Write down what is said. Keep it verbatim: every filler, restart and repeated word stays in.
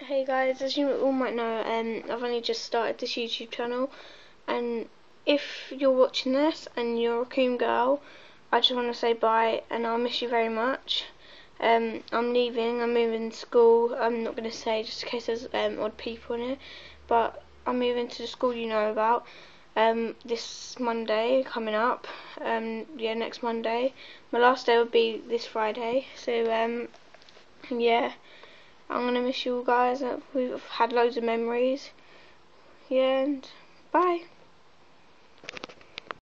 Hey guys, as you all might know, um, I've only just started this YouTube channel, and if you're watching this and you're a coombe girl, I just want to say bye, and I'll miss you very much. Um, I'm leaving, I'm moving to school. I'm not going to say just in case there's um, odd people in it, but I'm moving to the school you know about um, this Monday coming up. Um, yeah, next Monday. My last day will be this Friday, so um, yeah. I'm gonna miss you all guys. We've had loads of memories. Yeah, and bye.